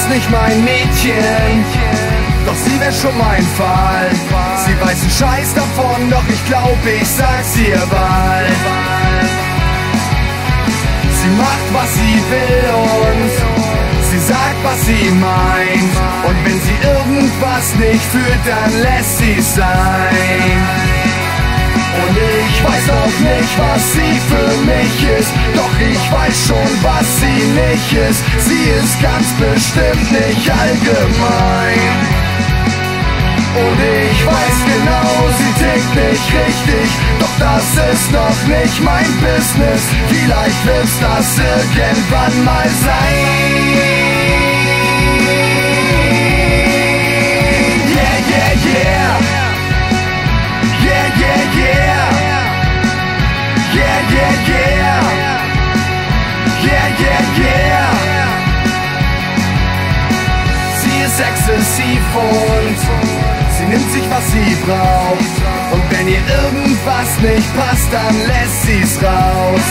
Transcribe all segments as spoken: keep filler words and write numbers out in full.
ist nicht mein Mädchen, doch sie wär schon mein Fall. Sie weiß einen Scheiß davon, doch ich glaub, ich sag's ihr bald. Sie macht, was sie will und sie sagt, was sie meint. Und wenn sie irgendwas nicht fühlt, dann lässt sie's sein. Und ich weiß noch nicht, was sie für mich ist, doch ich weiß schon, was sie nicht ist. Sie ist ganz bestimmt nicht allgemein. Und ich weiß genau, sie tickt nicht richtig, doch das ist noch nicht mein Business. Vielleicht wird's das irgendwann mal sein. Yeah, yeah, yeah. Yeah, yeah, yeah. Yeah, yeah, yeah. Yeah, yeah, yeah. Sie ist exzessiv und sie nimmt sich, was sie braucht. Und wenn ihr irgendwas nicht passt, dann lässt sie's raus.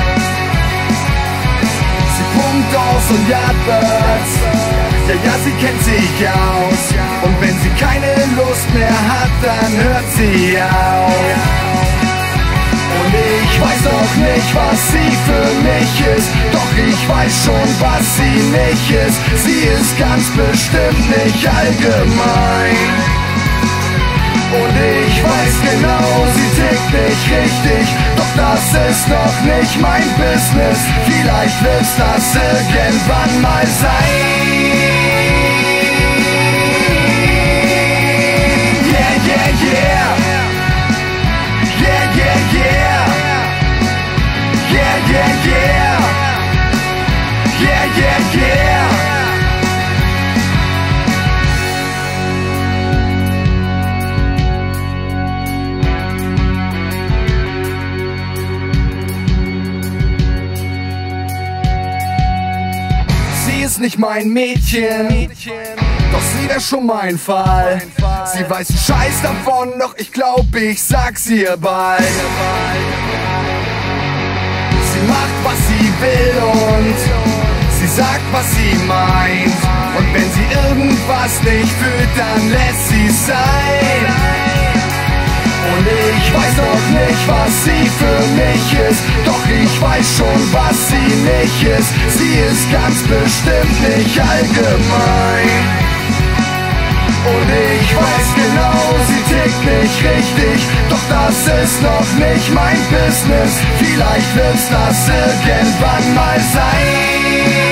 Sie pumpt aus und Yardbirds, ja, ja, sie kennt sich aus. Und wenn sie keine Lust mehr hat, dann hört sie auf. Und ich weiß noch nicht, was sie für mich ist, doch ich weiß schon, was sie nicht ist. Sie ist ganz bestimmt nicht allgemein. Und ich weiß genau, sie tickt nicht richtig, doch das ist noch nicht mein Business. Vielleicht wird's das irgendwann mal sein. Yeah, yeah, yeah. Yeah, yeah, yeah. Yeah, yeah, yeah. Yeah, yeah, yeah. Sie ist nicht mein Mädchen, doch sie wär schon mein Fall. Sie weiß einen Scheiß davon, doch ich glaub, ich sag's ihr bald. Sie macht, was sie will und sie sagt, was sie meint. Und wenn sie irgendwas nicht fühlt, dann lässt sie's sein. Und ich weiß noch nicht, was sie für mich ist, doch ich weiß schon, was sie nicht ist. Sie ist ganz bestimmt nicht allgemein. Und ich weiß genau, sie tickt nicht richtig, doch das ist noch nicht mein Business. Vielleicht wird's das irgendwann mal sein.